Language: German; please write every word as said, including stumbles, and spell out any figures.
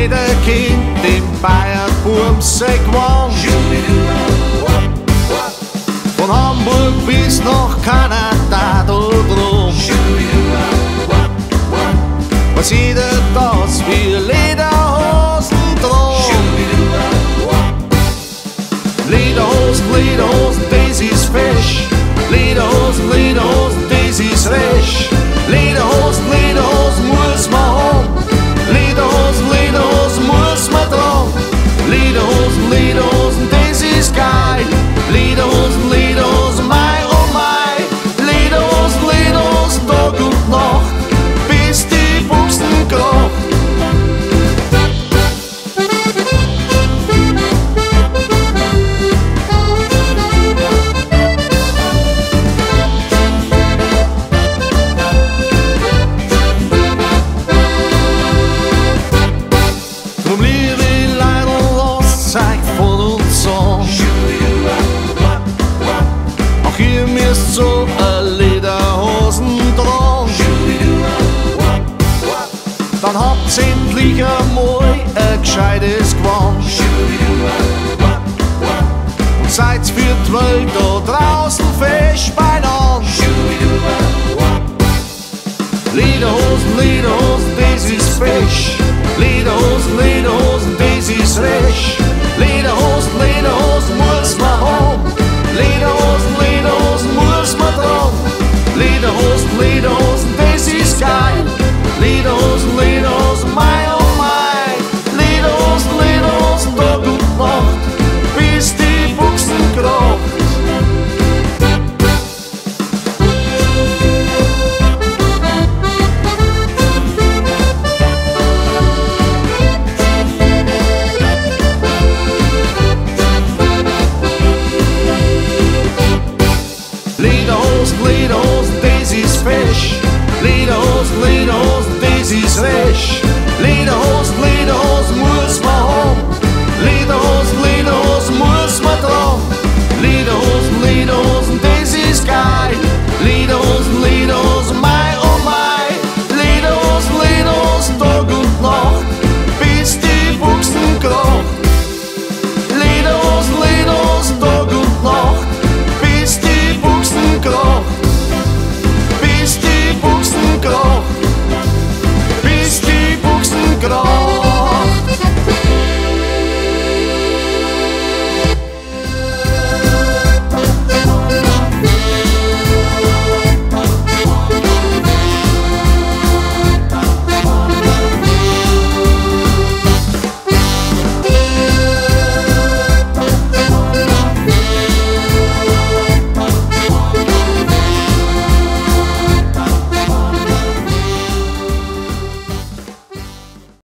jeder kennt den Bayern-Buam sei gewohnt. Von Hamburg bis nach Kanada da drum. Was jeder das wie Lederhosn drum. Lederhosn, Lederhosn, das ist fesch. Lederhosn, Lederhosn, das ist recht. Lederhosn, Lederhosn muss man haben. Lederhosn, Lederhosn muss man tragen. Lederhosn, Lederhosn, das ist geil. Lederhosn, Lederhosn, mei oh mei. Lederhosn, Lederhosn, Tag und Nacht, bis die Buchsen kracht. Drum liebe Leidl, lasst euch von uns sagen. Auch ihr müsst so a Lederhosen tragen. Dann habt's endlich einmal ein gescheites Gewand. Und seid's für die Welt da draußen fest beieinander. Lederhosen, Lederhosen, das ist fesch. Lederhosen, Lederhosen, das ist recht. Lederhosen, Lederhosen muss man haben. Lederhosen, Lederhosen muss man tragen. Lederhosen, Lederhosen, das ist geil. Lederhosen, Lederhosen, mei oh mei. Lederhosen, Lederhosen, Tag und Nacht, bis die Buchsen kracht. Lederhosen, Lederhosen, das ist fesch. Lederhosen, Lederhosen, das ist recht. Lederhosen, Lederhosen.